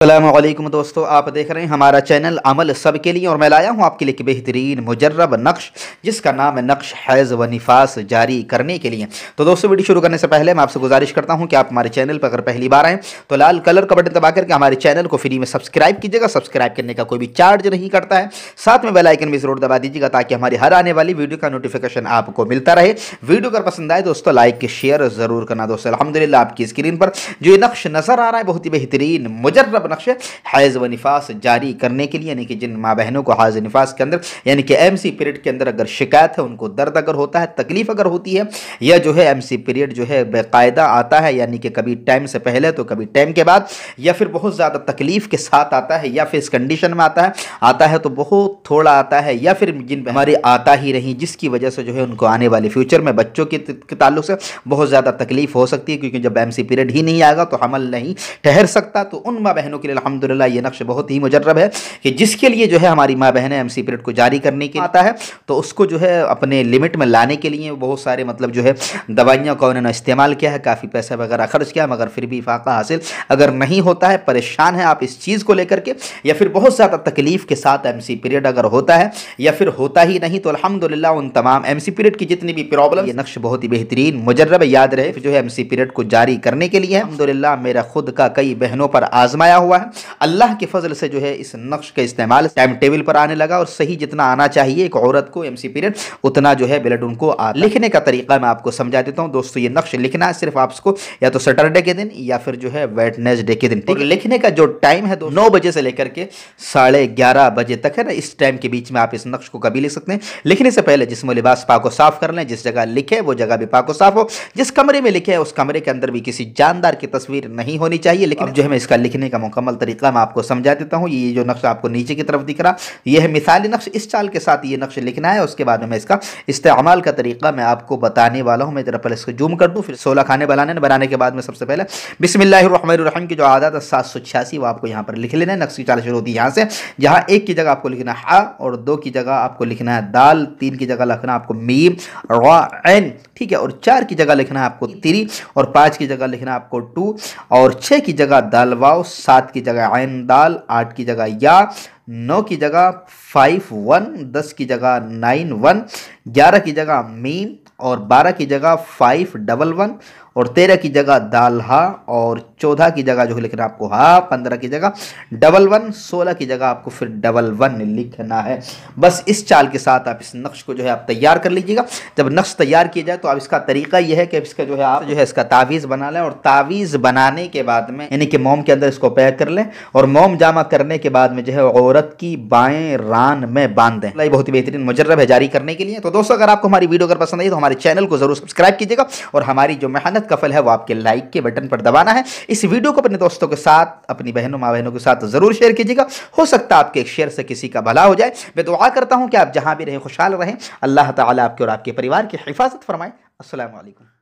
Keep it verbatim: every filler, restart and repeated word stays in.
अस्सलामुअलैकुम दोस्तों, आप देख रहे हैं हमारा चैनल अमल सब के लिए और मैं लाया हूं आपके लिए एक बेहतरीन मुजर्रब नक्श जिसका नाम है नक्श हैज़ व निफास जारी करने के लिए। तो दोस्तों, वीडियो शुरू करने से पहले मैं आपसे गुजारिश करता हूं कि आप हमारे चैनल पर अगर पहली बार आएँ तो लाल कलर का बटन दबा करके हमारे चैनल को फ्री में सब्सक्राइब कीजिएगा। सब्सक्राइब करने का कोई भी चार्ज नहीं करता है। साथ में बेल आइकन भी जरूर दबा दीजिएगा ताकि हमारी हर आने वाली वीडियो का नोटिफिकेशन आपको मिलता रहे। वीडियो अगर पसंद आए दोस्तों लाइक शेयर जरूर करना। दोस्तों अल्हम्दुलिल्लाह आपकी स्क्रीन पर जो ये नक्श नजर आ रहा है बहुत ही बेहतरीन मुजर्रब नक्श हैज़ व निफास जारी करने के लिए, यानी कि जिन माँ बहनों को हैज़ निफास के अंदर यानी कि एमसी पीरियड के अंदर अगर शिकायत है, उनको दर्द अगर होता है, तकलीफ अगर होती है, या जो है एमसी पीरियड जो है बेकायदा आता है, यानी कि कभी टाइम से पहले तो कभी टाइम के बाद, या फिर बहुत ज़्यादा तकलीफ के साथ आता है, या फिर इस कंडीशन में आता है आता है तो बहुत थोड़ा आता है, या फिर जिन हमारे आता ही नहीं जिसकी वजह से जो है उनको आने वाले फ्यूचर में बच्चों के, के ताल्लुक से बहुत ज़्यादा तकलीफ हो सकती है, क्योंकि जब एमसी पीरियड ही नहीं आएगा तो हमल नहीं ठहर सकता। तो उन माँ बहनों के लिए अल्हम्दुलिल्लाह ये नक्श बहुत ही मुजर्रब है कि जिसके लिए जो है हमारी माँ बहनें एमसी पीरियड को जारी करने के आता है तो उसको जो है अपने लिमिट में लाने के लिए बहुत सारे मतलब जो है दवाइयाँ का उन्होंने इस्तेमाल किया है, काफ़ी पैसा वगैरह खर्च किया, मगर फिर भी फाका हासिल अगर नहीं होता है, परेशान है आप इस चीज़ को लेकर के, या फिर बहुत ज़्यादा तकलीफ के साथ एमसी पीरियड अगर होता है या फिर होता ही नहीं, तो अल्हम्दुलिल्लाह उन तमाम एमसी पीरियड की जितनी भी प्रॉब्लम, ये नक्श बहुत ही बेहतरीन मुजर्रब है। याद रहे जो है एमसी पीरियड को जारी करने के लिए अल्हम्दुलिल्लाह मेरा खुद का कई बहनों पर आजमाया हुआ है। अल्लाह के फजल से जो है इस नक्श का इस्तेमाल टाइम टेबल पर आने लगा और सही जितना आना चाहिए एक औरत को एमसी पीरियड उतना जो है ब्लड उनको आ लिखने का तरीका मैं आपको समझा देता हूं। दोस्तों ये नक्श लिखना है सिर्फ आपको या तो सैटरडे के दिन या फिर जो है वेडनेसडे के दिन। ठीक है, लिखने का जो टाइम है नौ बजे से लेकर के साढ़े ग्यारह बजे तक है ना, इस टाइम के बीच में आप इस नक्श को कभी लिख सकते हैं। लिखने से पहले जिस्म लिबास पाको साफ कर लें, जिस जगह लिखे वो जगह भी पाको साफ हो, जिस कमरे में लिखे उस कमरे के अंदर भी किसी जानदार की तस्वीर नहीं होनी चाहिए। लेकिन जो है मैं इसका लिखने का मुकम्मल तरीका मैं आपको समझा देता हूँ। ये जो नक्श आपको नीचे की तरफ दिख रहा यह है मिसाली नक्श, इस चाल के साथ ये नक्श लिखना है। उसके बाद में मैं इसका इस्तेमाल का तरीका मैं आपको बताने वाला हूँ। मैं जरा पहले इसको जूम कर दूँ, फिर सोलह खाने बनाने बनाने के बाद में सबसे पहले बिस्मिल्लाहिर्रहमानिर्रहीम की जो आदत है सात सौ छियासी वो आपको यहाँ पर लिख लेना है। नक्श की चाल शुरू होती है यहाँ से, जहाँ एक की जगह आपको लिखना है हा, और दो की जगह आपको लिखना है दाल, तीन की जगह लिखना है आपको मीम रा ऐन, ठीक है, और चार की जगह लिखना है आपको तिरी, और पाँच की जगह लिखना है आपको टू, और छः की जगह दाल वाव, सात की जगह ऐन दाल, आठ की जगह या, नौ की जगह फाइव वन, दस की जगह नाइन वन, ग्यारह की जगह मीम, और बारह की जगह फाइव डबल वन, और तेरह की जगह दाल हा, और चौदह की जगह जो लिखना आपको हा, पंद्रह की जगह डबल वन, सोलह की जगह आपको फिर डबल वन लिखना है। बस इस चाल के साथ आप इस नक्श को जो है आप तैयार कर लीजिएगा। जब नक्श तैयार किया जाए तो अब इसका तरीका यह है कि इसका जो है आप जो है इसका तावीज़ बना लें, और तावीज़ बनाने के बाद में यानी कि मोम के अंदर इसको पैक कर लें, और मोम जामा करने के बाद में जो है औरत की बाएं रान में बांध दें। बहुत ही बेहतरीन मुजर्रब है जारी करने के लिए। तो दोस्तों अगर आपको हमारी वीडियो अगर पसंद आई तो हमारे चैनल को जरूर सब्सक्राइब कीजिएगा, और हमारी जो मेहनत का फल है वो आपके लाइक के बटन पर दबाना है। इस वीडियो को अपने दोस्तों के साथ, अपनी बहनों माँ बहनों के साथ जरूर शेयर कीजिएगा। हो सकता है आपके एक शेयर से किसी का भला हो जाए। मैं दुआ करता हूं कि आप जहां भी रहें खुशहाल रहें, अल्लाह ताला आपके और आपके परिवार की हिफाजत फरमाए। अस्सलामु अलैकुम।